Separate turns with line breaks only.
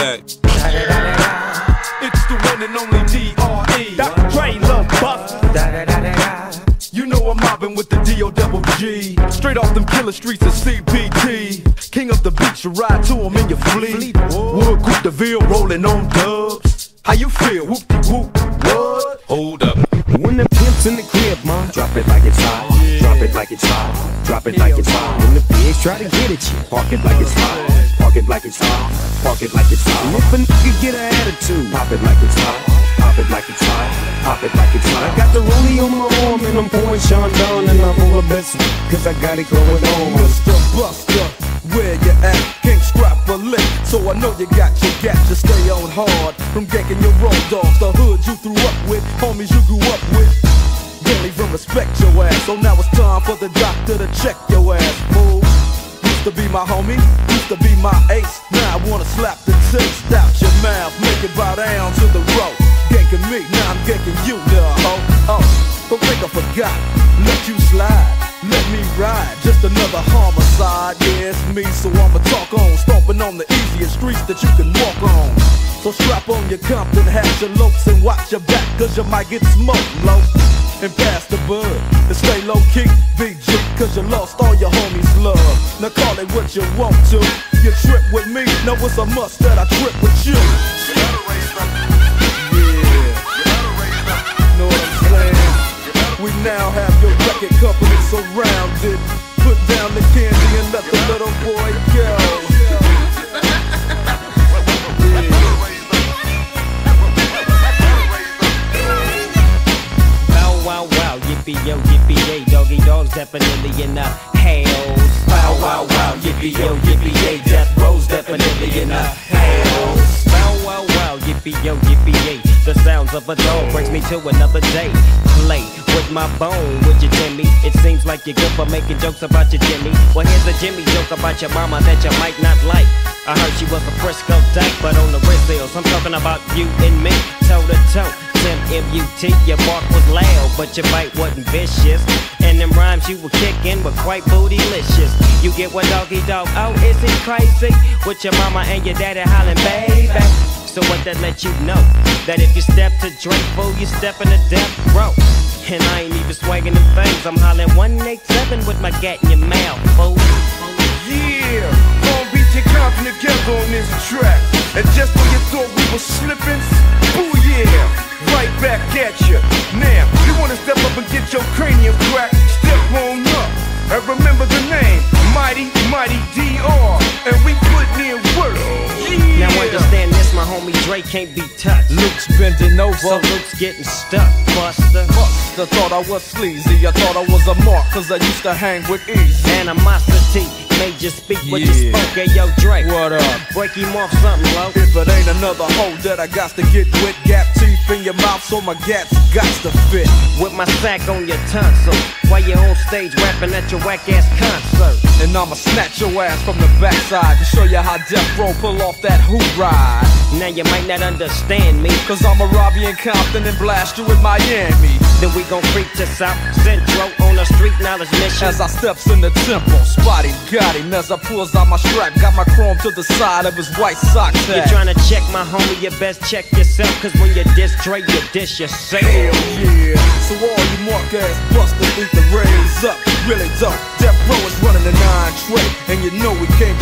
back.
It's the one and only D.R.E.
Dr. Dre, Lil Buster.
You know I'm mobbing with the D.O.G. Straight off them killer streets of CPT. King of the beach, you ride to him in your fleet. Wood, Coupe de Ville, rolling on dubs. How you feel? Whoop-de-whoop, what?
Hold up.
When the pimp's in the crib, ma, drop it like it's hot. Drop it like it's hot. Drop it like it's hot. When the pigs try to get at you, park it like it's hot. Park it like it's hot. Park it like it's hot. And if a nigga get an attitude, pop it like it's hot. Pop it like it's hot. Pop it like it's hot. I got the rollie on my arm and I'm pouring Sean down and I'm all the best cause I got it going on.
Mr. Buster, where you at? Can't scrap a lick, so I know you got your gap to stay on hard. From ganking your road dogs, the hood you threw up with, homies you grew up with. Don't even respect your ass, so now it's time for the doctor to check your ass, fool. Used to be my homie, used to be my ace. Now I wanna slap the taste out your mouth, make it bow down to the road. Ganking me, now I'm ganking you, little hoe. Oh, don't think I forgot, let you slide. Let me ride, just another homicide. Yeah, it's me, so I'ma talk on. Stomping on the easiest streets that you can walk on. So strap on your Compton hat, your lopes, and watch your back, cause you might get smoked, low. And pass the bud, and stay low-key, BG, cause you lost all your homies' love. Now call it what you want to. You trip with me, now it's a must that I trip with you. Yeah, know what I'm saying? We now have your record company surrounded. Put down the candy and let the little boy go.
Bow wow wow, yippee yo, yippee yay, doggy dogs definitely in the hells. Bow wow wow, yippee yo, yippee yay, death row's definitely in the hells. Bow wow wow, yippee yo, yippee yay. The sounds of a dog brings me to another day. Play with my bone, would you, Jimmy? It seems like you're good for making jokes about your Jimmy. Well, here's a Jimmy joke about your mama that you might not like. I heard she was a Frisco dyke, but on the wrist hills, I'm talking about you and me, toe to toe. Tim M.U.T. Your bark was loud, but your bite wasn't vicious. And them rhymes you were kicking were quite bootylicious. You get what, doggy dog? Oh, is it crazy? With your mama and your daddy hollering, baby. So what that let you know? That if you step to Drake, fool, you step in the death row. And I ain't even swagging them things. I'm hollering 187 with my gat in your mouth, fool.
Yeah, Long Beach and Compton together on this track. And just when you thought we were slipping, boo yeah, right back at you. Now, you wanna step up and get your cranium cracked? Step on up and remember the name, Mighty Mighty D.R. And we putting in work.
Now understand this, my homie Dre can't be touched.
Luke's bending over,
so Luke's getting stuck, Buster.
Buster thought I was sleazy, I thought I was a mark, cause I used to hang with Easy.
Animosity made you speak what you spoke. Hey yo Dre,
what up?
Break him off something low.
If it ain't another hoe that I got to get with, gap teeth in your mouth so my gats got to fit.
With my sack on your tonsil, while you on stage rapping at your whack ass concert.
And I'ma snatch your ass from the backside to show you how Death Row pull off that hoop ride.
Now you might not understand me,
cause I'ma rob you in Compton and blast you in Miami.
Then we gon' freak to South Central on a street knowledge mission.
As I steps in the temple, spotty got him as I pulls out my strap. Got my chrome to the side of his white sock tag.
You're tryna check my homie, you best check yourself. Cause when you diss Dre, you diss yourself.
Hell yeah, so all you mark ass busters need to raise up. Really dope, Death Row is running the 9 tray, and you know we can't